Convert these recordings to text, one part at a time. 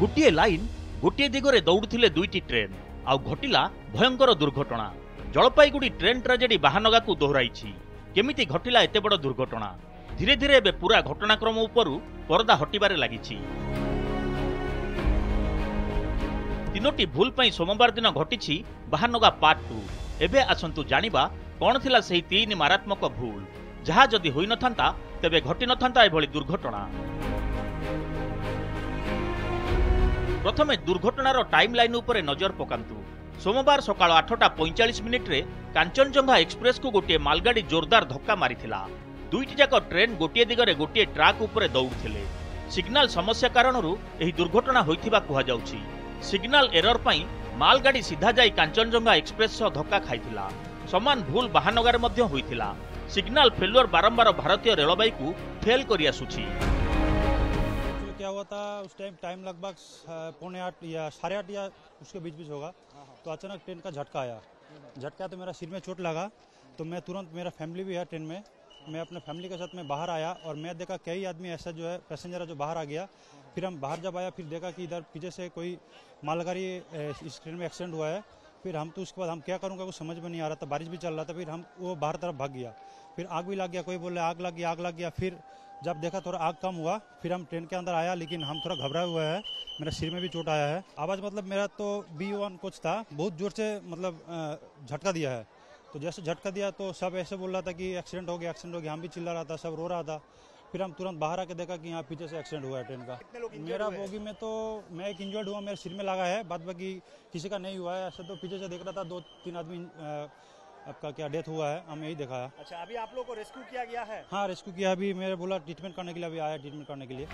गोटे लाइन गोटे दिगरे दौड़ुथिले दुईटी ट्रेन आउ घटिला भयंकर दुर्घटना। जलपाईगुड़ी ट्रेन ट्रेजेडी बाहानगा को दोहराई केमिति घटिला एते बड़ दुर्घटना। धीरे धीरे एबे पूरा घटनाक्रम उपरु परदा हटिबारे लागिछि। तीनोटी भूल पई सोमवार दिन घटिछि बाहानगा पार्ट 2। एबे आसंतु जानिबा कोन थिला सेही तीन मारात्मक भूल जहा जदि होई नथांता तेबे घटि नथांता एभली दुर्घटना। प्रथमे दुर्घटनार टाइमलाइन उपरे नजर पकांतु। सोमवार सकाळ 8:45 रे कांचनजंगा एक्सप्रेस को गोटे मालगाड़ी जोरदार धक्का मारिथिला। दुईटी जाक ट्रेन गोटे दिगरे गोटे ट्राक उपरे दौड़ुथिले। सिग्नल समस्या कारणरू एही दुर्घटना होइथिबा कुहा जाउछि। सिग्नल एरर पई मालगाड़ी सीधा जाई कांचनजंगा एक्सप्रेस सह धक्का खाइथिला। समान भूल बाहानगारे मध्य होइथिला। सिग्नल फेल्युअर बारंबार भारतीय रेलवे को फेल करि आसुछि। क्या हुआ था उस टाइम लगभग 7:45 या 8:30 या उसके बीच होगा। तो अचानक ट्रेन का झटका आया। झटका तो मेरा सिर में चोट लगा। तो मैं तुरंत, मेरा फैमिली भी है ट्रेन में, मैं अपने फैमिली के साथ में बाहर आया और मैं देखा कई आदमी ऐसा जो है पैसेंजर है जो बाहर आ गया। फिर हम बाहर जब आया फिर देखा कि इधर पीछे से कोई मालगाड़ी इस ट्रेन में एक्सीडेंट हुआ है। फिर हम तो उसके बाद हम क्या करूँगा कुछ समझ में नहीं आ रहा था। बारिश भी चल रहा था। फिर हम वो बाहर तरफ भाग गया। फिर आग भी लग गया। कोई बोले आग लग गया। फिर जब देखा थोड़ा आग कम हुआ फिर हम ट्रेन के अंदर आया, लेकिन हम थोड़ा घबराए हुए हैं। मेरा सिर में भी चोट आया है। आवाज़ मतलब मेरा तो B1 कोच था, बहुत जोर से मतलब झटका दिया है। तो जैसे झटका दिया तो सब ऐसे बोल रहा था कि एक्सीडेंट हो गया। हम भी चिल्ला रहा था, सब रो रहा था। फिर हम तुरंत बाहर आके देखा कि यहाँ पीछे से एक्सीडेंट हुआ है ट्रेन का। मेरा बोगी में तो मैं एक इंजर्ड हुआ, मेरे सिर में लगा है, बाद बाकी किसी का नहीं हुआ है। ऐसे तो पीछे से देख रहा था 2-3 आदमी आपका क्या डेथ हुआ है, हम यही देखा है। अच्छा, अभी आप लोगों को रेस्क्यू किया गया है? हाँ, रेस्क्यू किया। अभी मेरे बोला ट्रीटमेंट करने के लिए, अभी आया ट्रीटमेंट करने के लिए।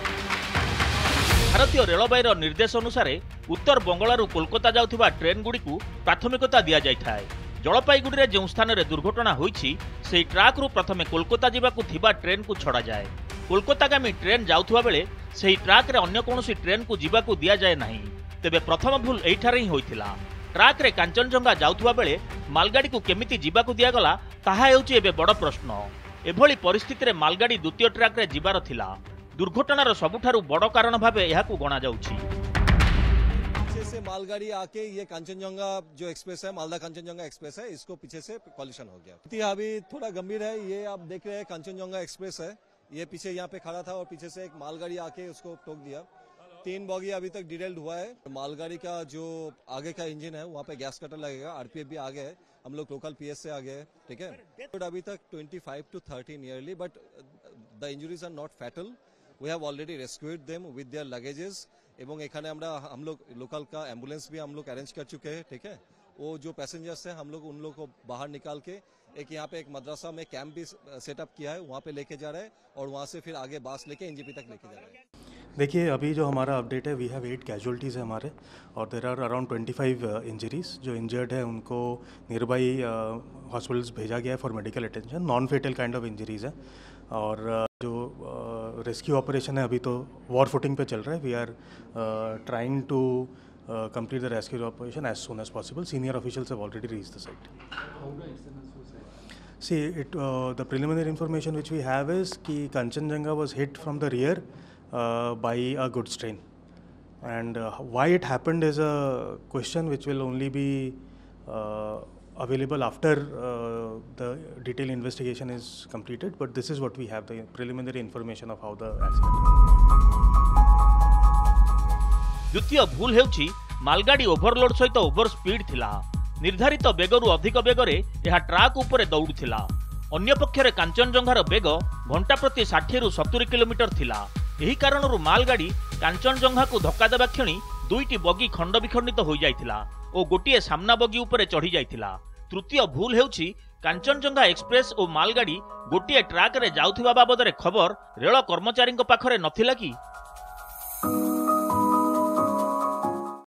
भारतीय रेलवे निर्देश अनुसार उत्तर बंगलारू कोलकाता जाउथिबा ट्रेन गुडी को प्राथमिकता दिया जाइथाय। जलपाईगुड़ी रे जो स्थान रे दुर्घटना होईछि सेही ट्राक रु प्रथमे कोलकाता जिबाकू थिबा ट्रेन को छड़ा जाए। कोलकातागामी ट्रेन जाउथुबा बेले सेही ट्राक रे अन्य कोनोसी ट्रेन को जिबाकू दिया जाए नाही। तेबे प्रथम भूल एइठारे ही होइथिला। ट्राक रे कांचनजंगा जाउथुबा बेले मालगाड़ी को केमिति जिबाकू दिया गला ताहा हेउछि एबे बड़ प्रश्न। एभली परिस्थिति रे मालगाड़ी द्वितीय ट्राक रे जिबार थिला। दुर्घटनार सबुठारु बड़ कारण भाबे एहाकू गणा जाउछि। पीछे से मालगाड़ी आके ये कांचनजंगा जो एक्सप्रेस है, मालदा कांचनजंगा एक्सप्रेस है, इसको पीछे से कॉलिशन हो गया। अभी थोड़ा गंभीर है। ये आप देख रहे हैं कांचनजंगा एक्सप्रेस है, ये पीछे यहाँ पे खड़ा था और पीछे से एक मालगाड़ी आके उसको ठोक दिया। 3 बॉगी अभी तक डिटेल्ड हुआ है। मालगाड़ी का जो आगे का इंजन है वहाँ पे गैस कटर लगेगा। RPF भी आ गया है, हम लोग लोकल PS से आ गए हैं, ठीक है। अभी तक 25 to 30 nearly, but the injuries are not fatal. We have already rescued them with their luggages. एवं एखाने हम लोग लोकल का एम्बुलेंस भी हम लोग अरेंज कर चुके हैं, ठीक है। वो जो पैसेंजर्स हैं हम लोग उन लोग को बाहर निकाल के एक यहाँ पे एक मदरसा में कैंप भी सेटअप किया है, वहाँ पे लेके जा रहे हैं और वहाँ से फिर आगे बास लेके NJP तक लेके जा रहे हैं। देखिए, अभी जो हमारा अपडेट है, वी हैव 8 कैजुअल्टीज़ है हमारे और देर आर अराउंड 25 इंजरीज। जो इंजर्ड है उनको नियर बाई हॉस्पिटल्स भेजा गया है for medical attention. Non fatal kind of injuries है और जो रेस्क्यू ऑपरेशन है अभी तो वॉर फुटिंग पे चल रहा है। We are trying to complete the rescue operation as soon as possible. Senior officials have already reached the site. See, the preliminary information which we have is that Kanchenjunga was hit from the rear by a goods train, and why it happened is a question which will only be available after the detailed investigation is completed. But this is what we have, the preliminary information of how the accident happened. द्वितीय भूल हेउछि मालगाड़ी overload सहित over speed थिला। निर्धारित बेगरु अधिक बेगरे यह truck उपरे दौड़ुथिला। अन्य पक्षरे कांचनजंगार बेग घंटा प्रति 60 ରୁ 70 किलोमीटर थिला। एही कारणरू मालगाड़ी कांचनजंगा को धक्का देबा क्षणी दुईटी बगी खंड विखंडित हो जाइथिला और गोटिए सामना बगी उपरे चढ़ी जाइथिला। तृतीय भूल हेउछि कांचनजंगा एक्सप्रेस और मालगाड़ी गोटिए ट्राक रे जाउथिबा बाबदरे खबर रेल कर्मचारी पाखरे नथिला कि